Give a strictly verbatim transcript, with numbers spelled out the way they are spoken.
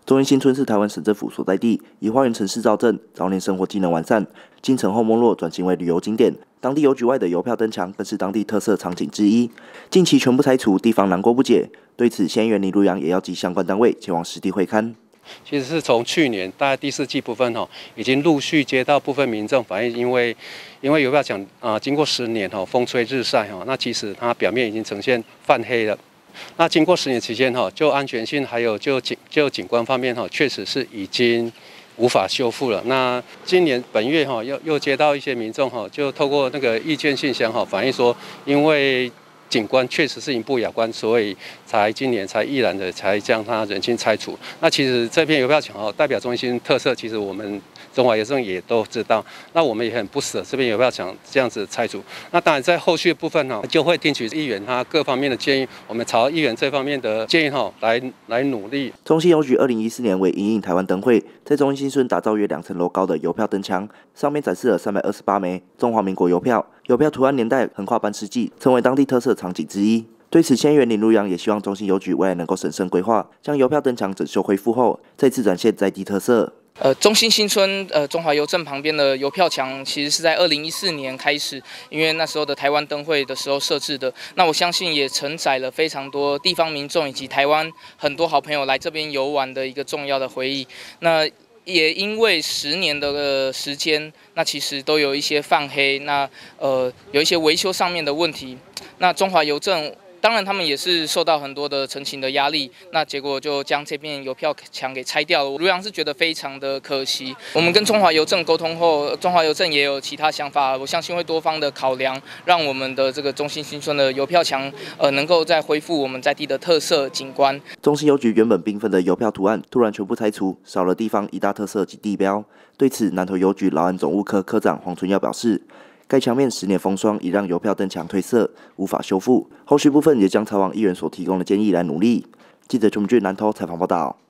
中英新村是台湾省政府所在地，以花园城市造镇，早年生活机能完善，经城后没落，转型为旅游景点。当地邮局外的邮票灯墙更是当地特色场景之一，近期全部拆除，地方难过不解。对此，县议员林如阳也要及相关单位前往实地会勘。 其实是从去年大概第四季部分哈，已经陆续接到部分民众反映，因为因为邮票墙啊，经过十年哈，风吹日晒哈，那其实它表面已经呈现泛黑了。那经过十年期间哈，就安全性还有就景就景观方面哈，确实是已经无法修复了。那今年本月哈，又又接到一些民众哈，就透过那个意见信箱哈，反映说，因为景观确实是一不雅观，所以才今年才毅然的才将它人心拆除。那其实这片邮票墙哦，代表中心特色，其实我们中华邮政也都知道。那我们也很不舍这片邮票墙这样子拆除。那当然在后续的部分呢，就会听取议员他各方面的建议，我们朝议员这方面的建议哈来来努力。 中信邮局二零一四年为因应台湾灯会，在中英新村打造约两层楼高的邮票灯墙，上面展示了三百二十八枚中华民国邮票。邮票图案年代横跨半世纪，成为当地特色场景之一。对此，县议员林如阳也希望中信邮局未来能够审慎规划，将邮票灯墙整修恢复后，再次展现在地特色。 呃，中心新村呃中华邮政旁边的邮票墙，其实是在二零一四年开始，因为那时候的台湾灯会的时候设置的。那我相信也承载了非常多地方民众以及台湾很多好朋友来这边游玩的一个重要的回忆。那也因为十年的时间，那其实都有一些泛黑，那呃有一些维修上面的问题。那中华邮政当然他们也是受到很多的陈情的压力，那结果就将这片邮票墙给拆掉了。我如阳是觉得非常的可惜。我们跟中华邮政沟通后，中华邮政也有其他想法，我相信会多方的考量，让我们的这个中信新村的邮票墙呃能够再恢复我们在地的特色景观。 中信邮局原本缤纷的邮票图案突然全部拆除，少了地方一大特色及地标。对此，南投邮局劳安总务科科长黄春耀表示，该墙面十年风霜已让邮票灯墙褪色，无法修复。后续部分也将采往议员所提供的建议来努力。记者邱明俊南投采访报道。